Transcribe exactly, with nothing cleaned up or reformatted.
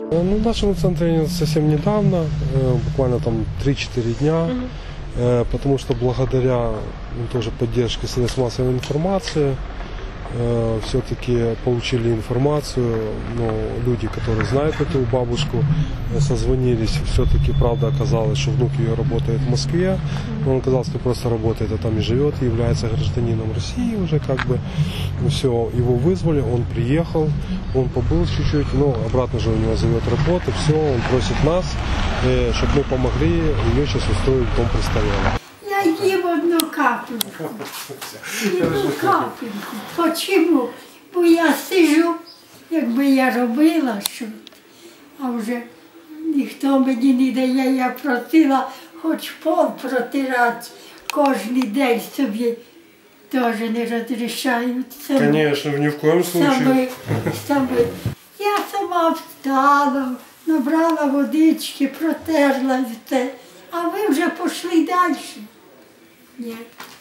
Ну, в нашем центре совсем недавно, буквально там три-четыре дня, угу. Потому что благодаря тоже поддержке средств массовой информации все-таки получили информацию, ну, люди, которые знают эту бабушку, созвонились, все-таки правда оказалось, что внук ее работает в Москве, он оказалось, что просто работает, а там и живет, является гражданином России уже как бы, все, его вызвали, он приехал, он побыл чуть-чуть, но обратно же у него зовет работа, все, он просит нас, чтобы мы помогли ее сейчас устроить в дом престарелых. Я їм одну капельку, одну капельку. Почому? Бо я сижу, якби я робила що, а вже ніхто мені не дає, я просила хоч пол протирати кожен день собі, теж не розрішають. Конечно, ні в коєму случае. Саме, саме. Я сама встала, набрала водички, протерла все, а ви вже пішли далі. Ні.